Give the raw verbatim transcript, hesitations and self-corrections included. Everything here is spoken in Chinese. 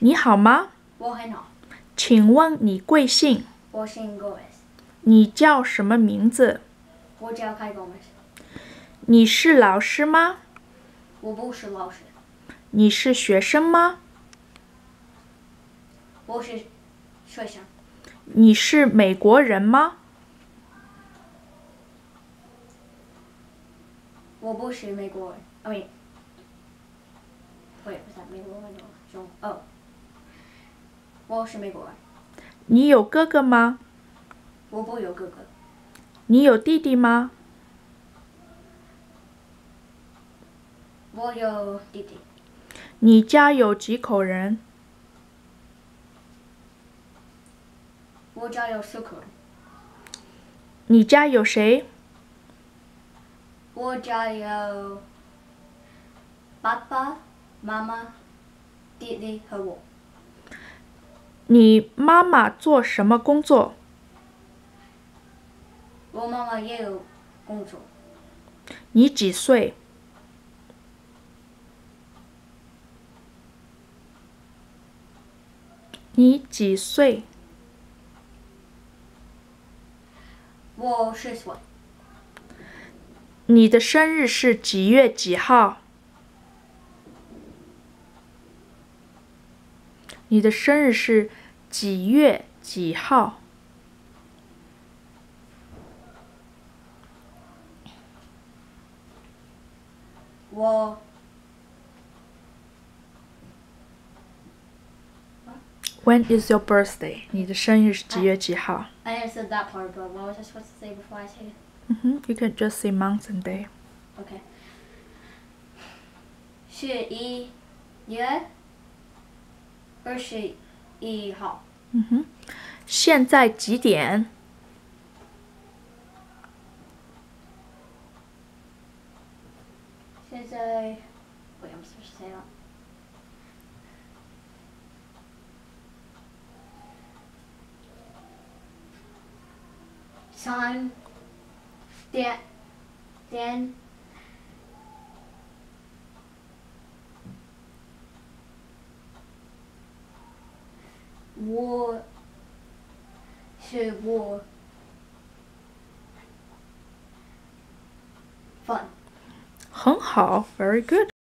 你好吗？ 我很好。 请问你贵姓？ 我姓 Gomez。 你叫什么名字？ 我叫凯 Gomez。 你是老师吗？ 我不是老师。 你是学生吗？ 我是学生。 你是美国人吗？ 我不是美国人。I mean, wait, was that 美国人中？哦，我是美国人。 你有哥哥吗？ 我不有哥哥。 你有弟弟吗？ 我有弟弟。 你家有几口人？ 我家有四口人。 你家有谁？ 我家有爸爸妈妈、弟弟和我。 你妈妈做什么工作？ 我妈妈也有工作。 你几岁？你几岁？ 我十岁。 你的生日是几月几号？你的生日是几月几号？ 我 When is your birthday? 你的生日是几月几号？ I never said that part, but what was I supposed to say before I say it? Mm-hmm. You can just say month and day. Okay. 十一月二十一号。 嗯哼。现在几点？ 现在 Wait, I'm supposed to say that. 三点点我是我饭。 很好 ，very good.